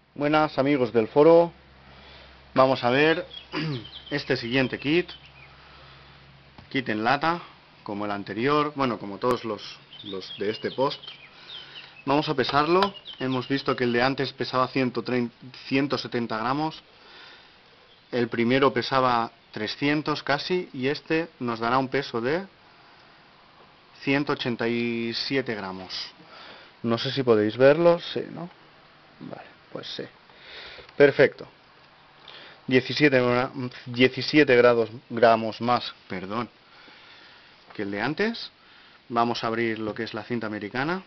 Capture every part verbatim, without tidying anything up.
Buenas amigos del foro, vamos a ver este siguiente kit, kit en lata, como el anterior, bueno, como todos los, los de este post. Vamos a pesarlo, hemos visto que el de antes pesaba ciento treinta, ciento setenta gramos, el primero pesaba trescientos casi, y este nos dará un peso de ciento ochenta y siete gramos. No sé si podéis verlo, sí, ¿no? Vale, pues sí. Perfecto. diecisiete, diecisiete grados, gramos más, perdón, que el de antes. Vamos a abrir lo que es la cinta americana.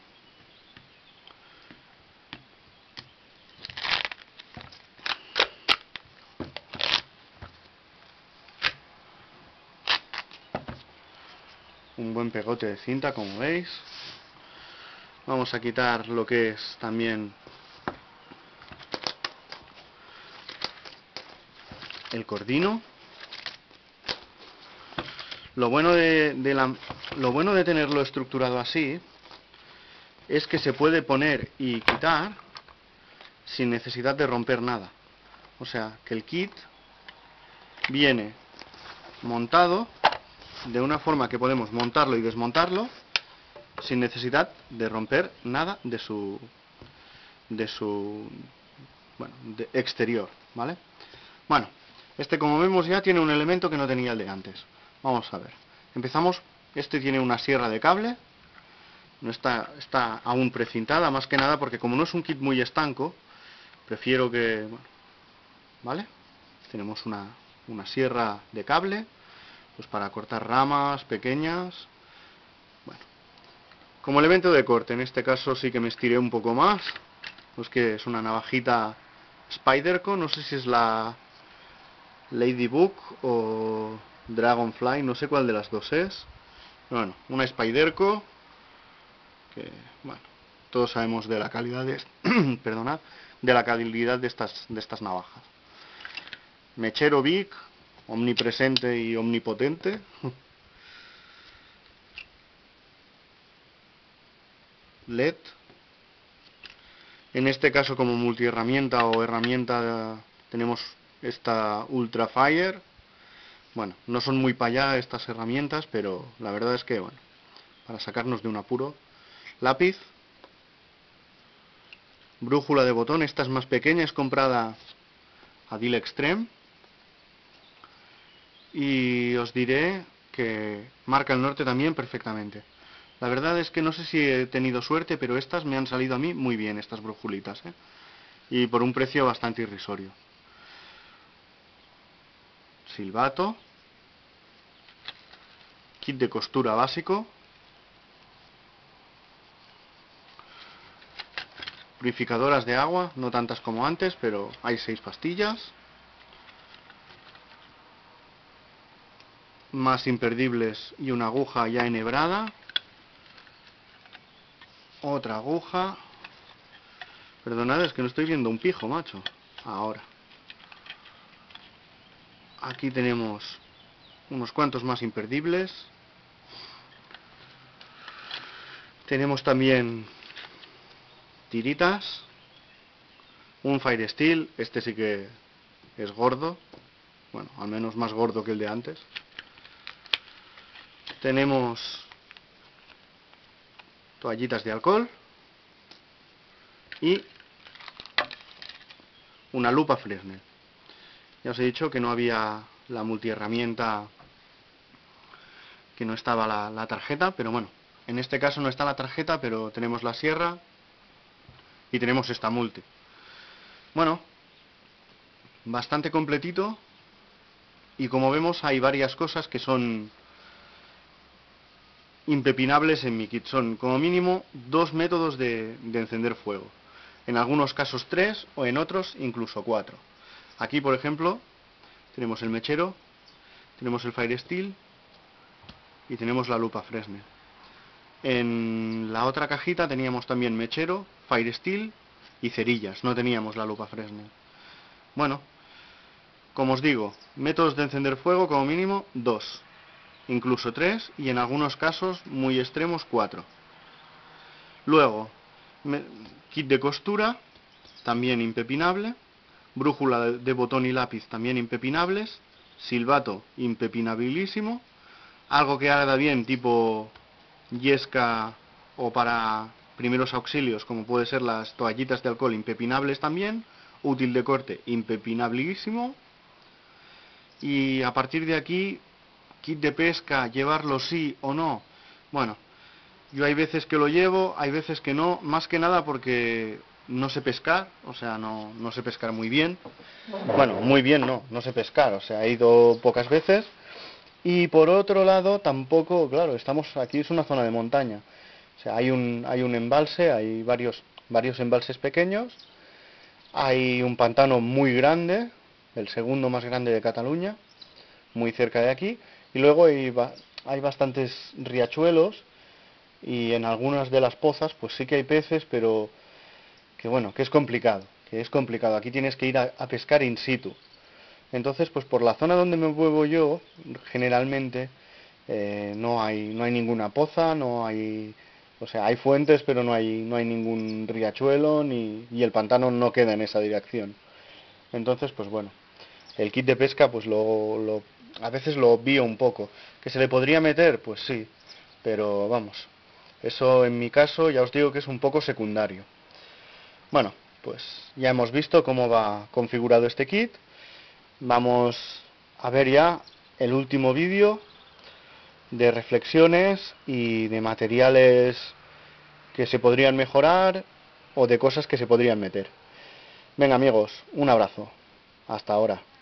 Un buen pegote de cinta, como veis. Vamos a quitar lo que es también el cordino. Lo bueno de, de la, lo bueno de tenerlo estructurado así es que se puede poner y quitar sin necesidad de romper nada. O sea, que el kit viene montado de una forma que podemos montarlo y desmontarlo sin necesidad de romper nada de su de su bueno, de exterior, ¿vale? Bueno, este, como vemos, ya tiene un elemento que no tenía el de antes. Vamos a ver. Empezamos. Este tiene una sierra de cable. No está, está aún precintada, más que nada porque como no es un kit muy estanco, prefiero que... Bueno, ¿vale? Tenemos una, una sierra de cable, pues para cortar ramas pequeñas. Bueno, como elemento de corte, en este caso sí que me estiré un poco más. Pues que es una navajita Spyderco, no sé si es la Ladybug o Dragonfly, no sé cuál de las dos es. Pero bueno, una Spyderco, que bueno, todos sabemos de la calidad de perdonad, de la calidad de estas de estas navajas. Mechero Bic, omnipresente y omnipotente. L E D. En este caso, como multiherramienta o herramienta, tenemos esta Ultrafire. Bueno, no son muy para allá estas herramientas, pero la verdad es que, bueno, para sacarnos de un apuro. Lápiz. Brújula de botón, esta es más pequeña, es comprada a Deal Extreme. Y os diré que marca el norte también perfectamente. La verdad es que no sé si he tenido suerte, pero estas me han salido a mí muy bien, estas brújulitas, ¿eh? Y por un precio bastante irrisorio. Silbato. Kit de costura básico. Purificadoras de agua, no tantas como antes, pero hay seis pastillas. Más imperdibles y una aguja ya enhebrada. Otra aguja. Perdonad, es que no estoy viendo un pijo, macho. Ahora. Aquí tenemos unos cuantos más imperdibles. Tenemos también tiritas. Un Fire Steel. Este sí que es gordo. Bueno, al menos más gordo que el de antes. Tenemos toallitas de alcohol. Y una lupa Fresnel. Ya os he dicho que no había la multiherramienta, que no estaba la, la tarjeta, pero bueno, en este caso no está la tarjeta, pero tenemos la sierra y tenemos esta multi. Bueno, bastante completito, y como vemos hay varias cosas que son impepinables en mi kit. Son como mínimo dos métodos de, de encender fuego. En algunos casos tres, o en otros incluso cuatro. Aquí, por ejemplo, tenemos el mechero, tenemos el Fire Steel y tenemos la lupa Fresnel. En la otra cajita teníamos también mechero, Fire Steel y cerillas. No teníamos la lupa Fresnel. Bueno, como os digo, métodos de encender fuego como mínimo dos, incluso tres, y en algunos casos muy extremos cuatro. Luego, kit de costura. también impepinable, brújula de, de botón y lápiz también impepinables, silbato impepinabilísimo, algo que haga bien tipo yesca o para primeros auxilios como puede ser las toallitas de alcohol impepinables también, útil de corte impepinabilísimo, y a partir de aquí kit de pesca, llevarlo sí o no. Bueno, yo hay veces que lo llevo, hay veces que no, más que nada porque no sé pescar, o sea, no, no sé pescar muy bien. Bueno, muy bien no, no sé pescar, o sea, he ido pocas veces. Y por otro lado, tampoco, claro, estamos aquí, es una zona de montaña. O sea, hay un, hay un embalse, hay varios, varios embalses pequeños, hay un pantano muy grande, el segundo más grande de Cataluña, muy cerca de aquí, y luego hay, ba hay bastantes riachuelos, y en algunas de las pozas pues sí que hay peces, pero que bueno, que es complicado, que es complicado. Aquí tienes que ir a, a pescar in situ. Entonces, pues por la zona donde me muevo yo, generalmente eh, no hay no hay ninguna poza, no hay, o sea, hay fuentes, pero no hay no hay ningún riachuelo ni y el pantano no queda en esa dirección. Entonces, pues bueno, el kit de pesca, pues lo, lo a veces lo obvio un poco. ¿Que se le podría meter? Pues sí, pero vamos, eso en mi caso ya os digo que es un poco secundario. Bueno, pues ya hemos visto cómo va configurado este kit. Vamos a ver ya el último vídeo de reflexiones y de materiales que se podrían mejorar o de cosas que se podrían meter. Venga amigos, un abrazo. Hasta ahora.